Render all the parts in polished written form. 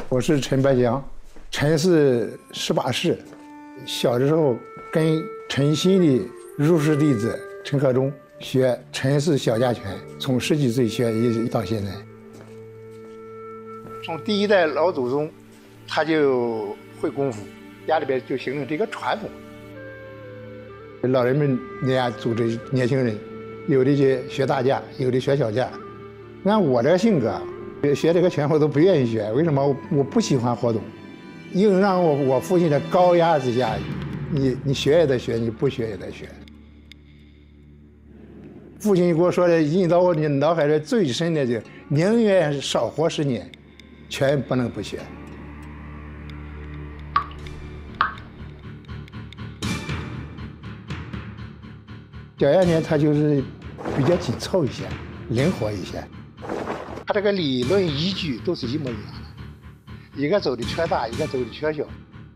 我是陈白祥，陈是18世，小的时候跟陈新的入室弟子陈克忠学陈氏小家拳，从10几岁学一直到现在。从第一代老祖宗，他就会功夫，家里边就形成这个传统。老人们人家组织年轻人，有的就学大架，有的学小架。按我这性格，学这个拳我都不愿意学。为什么？我不喜欢活动，硬让我父亲的高压之下，你学也得学，你不学也得学。父亲给我说的，印到我的脑海里最深的就宁愿少活10年，拳不能不学。小丫拳它就是比较紧凑一些，灵活一些。它这个理论依据都是一模一样的，一个走的圈大，一个走的圈小。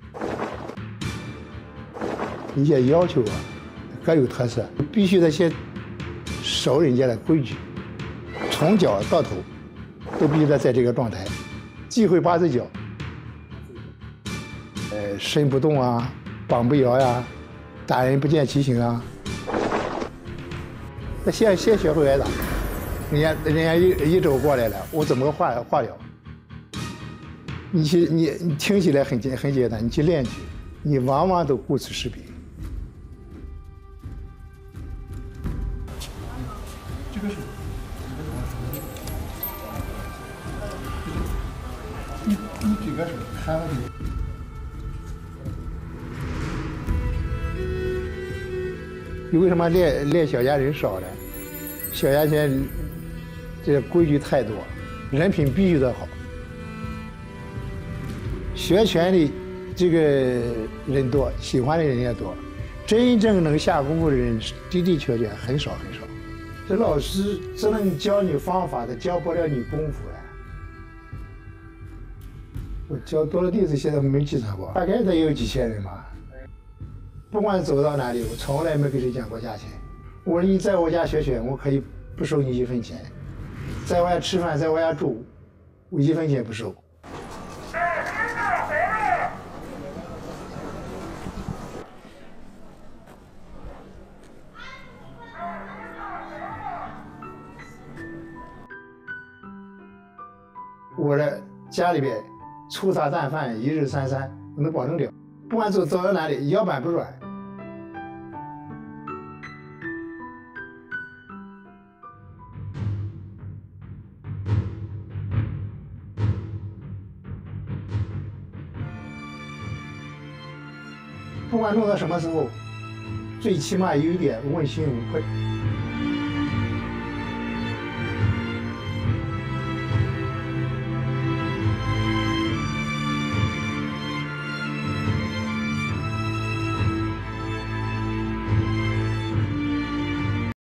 一些要求啊，各有特色，必须得先守人家的规矩，从脚到头都必须得在这个状态，忌讳八字脚，身不动啊，膀不摇呀，打人不见其形啊。那先学会挨打，人家一肘过来了，我怎么化了？你听起来很简单，你去练去，你往往都顾此失彼。 这个是，你这个是看了的。 你为什么练小家人少呢？小家拳这规矩太多，人品必须得好。学拳的这个人多，喜欢的人也多，真正能下功夫的人的确很少很少。这老师只能教你方法，他教不了你功夫呀。我教多少弟子，现在没记错过，大概得有几千人吧。不管走到哪里，我从来没给谁讲过价钱。我说你在我家学拳，我可以不收你1分钱；在我家吃饭，在我家住，我1分钱不收。我的家里边粗茶淡饭，1日3餐，我能保证了。不管走到哪里，腰板不软。不管弄到什么时候，最起码有一点问心无愧。